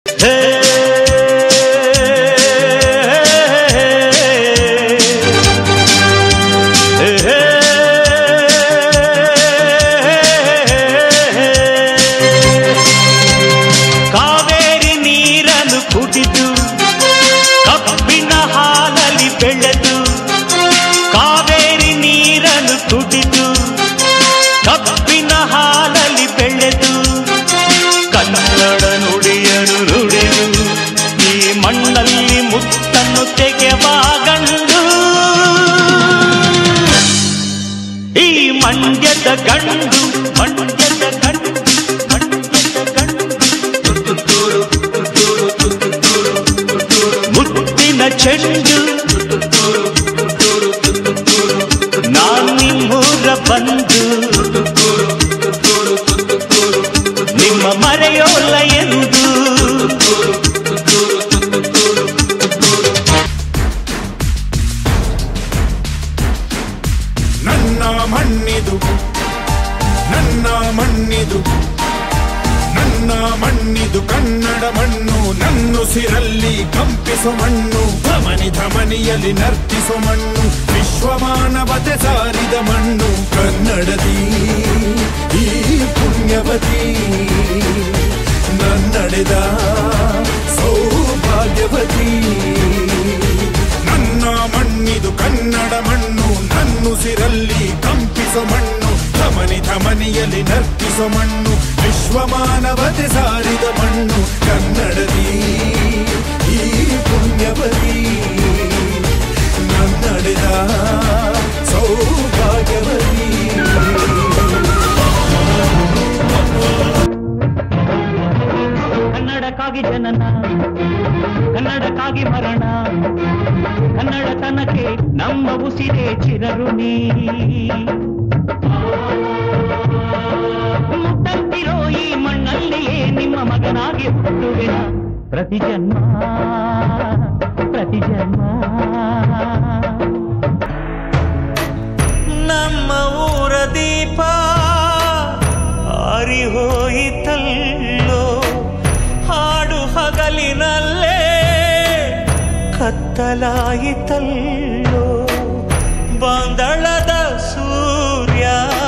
ಕಾವೇರಿ ನೀರನ್ನು ಕುಡಿದು ಕಬ್ಬಿನ ಹಾಲಲ್ಲಿ ಬೆಳೆದು, ಕಾವೇರಿ ನೀರನ್ನು ಕುಡಿದು ಕಬ್ಬಿನ ಹಾಲಲ್ಲಿ ಬೆಳೆದು, ಕನ್ನಡ ನುಡಿಯರು ನುಡಿದು ಈ ಮಣ್ಣಲ್ಲಿ ಮುತ್ತನ್ನು ತೆಗೆವಾಗಂಡು, ಈ ಮಂಡ್ಯದ ಗಂಡು ಮಂಡ್ಯದ ಗಂಡು ಮುತ್ತಿನ ಚೆಂಡು, ನಾನಿಮ್ಮೂರ ಬಂದು ನಿಮ್ಮ ಮರೆಯೋಲ್ಲ ಎಂದು. ನನ್ನ ಮಣ್ಣಿದು ನನ್ನ ಮಣ್ಣಿದು ನನ್ನ ಮಣ್ಣಿದು ಕನ್ನಡ ಮಣ್ಣು, ನನ್ನುಸಿರಲ್ಲಿ ಕಂಪಿಸೋ ಮಣ್ಣು, ಧಮನಿ ಧಮನಿಯಲ್ಲಿ ನರ್ತಿಸೋ ಮಣ್ಣು, ವಿಶ್ವಮಾನವತೆ ಸಾರಿದ ಮಣ್ಣು ಕನ್ನಡದಿ ಈ ಪುಣ್ಯವತಿ, ನನ್ನಡೆದ ಸೌಭಾಗ್ಯವತಿ. ನನ್ನ ಮಣ್ಣಿದು ಕನ್ನಡ ಮಣ್ಣು, ನನ್ನುಸಿರಲ್ಲಿ ಕಂಪಿಸೋ ಮಣ್ಣು, ಧಮನಿ ಧಮನಿಯಲ್ಲಿ ನರ್ತಿಸೋ ಮಣ್ಣು, ವಿಶ್ವಮಾನವತೆ ಸಾರಿದ ಮಣ್ಣು ಕನ್ನಡದಿ ಈ ಪುಣ್ಯವತಿ, ನನ್ನಡೆದ ಸೌಭಾಗ್ಯವತಿ. ಕನ್ನಡಕ್ಕಾಗಿ ಜನನ, ಕನ್ನಡಕ್ಕಾಗಿ ಮರಣ, ಕನ್ನಡತನಕ್ಕೆ ನಮ್ಮ ಉಸಿರೇ ಚಿರಋಣಿ. ಮುತ್ತಂತಿರೋ ಈ ಮಣ್ಣಲ್ಲಿಯೇ ನಿಮ್ಮ ಮಗನಾಗಿ ಹುಟ್ಟುವೆನ, ಪ್ರತಿ ಜನ್ಮ ಪ್ರತಿ ಜನ್ಮ. ನಮ್ಮ ಊರ ದೀಪ ಆರಿ ಹೋಯಿತಲ್ಲೋ, ಹಾಡು ಹಗಲಿನಲ್ಲೇ ಕತ್ತಲಾಯಿತಲ್ಲೋ, ಬಾಂದಳದ ಸೂರ್ಯ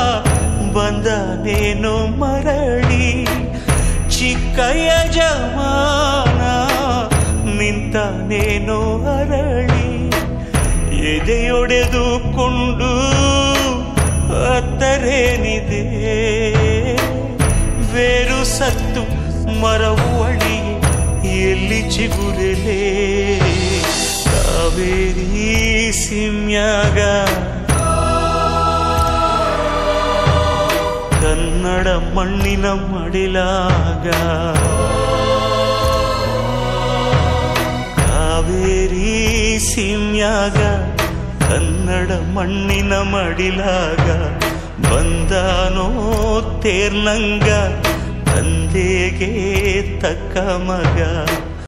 ಬಂದನೇನೋ ಮರಳಿ, ಚಿಕ್ಕ ಯಜಮಾನ ನಿಂತನೇನೋ ಅರಳಿ, ಎದೆಯೊಡೆದುಕೊಂಡು ಅತ್ತರೇನಿದೆ, ಬೇರು ಸತ್ತು ಮರವು ಅಳಿ ಎಲ್ಲಿ ಚಿಗುರೆಲೆ, ಕಾವೇರಿ ಸಿಮ್ಯಾಗ ಕನ್ನಡ ಮಣ್ಣಿನ ಮಡಿಲಾಗ, ಕಾವೇರಿ ಸಿಮ್ಯಾಗ ಕನ್ನಡ ಮಣ್ಣಿನ ಮಡಿಲಾಗ, ಬಂದಾನೋ ತೇರ್ನಂಗ ತಂದೆಗೆ ತಕ್ಕ ಮಗ.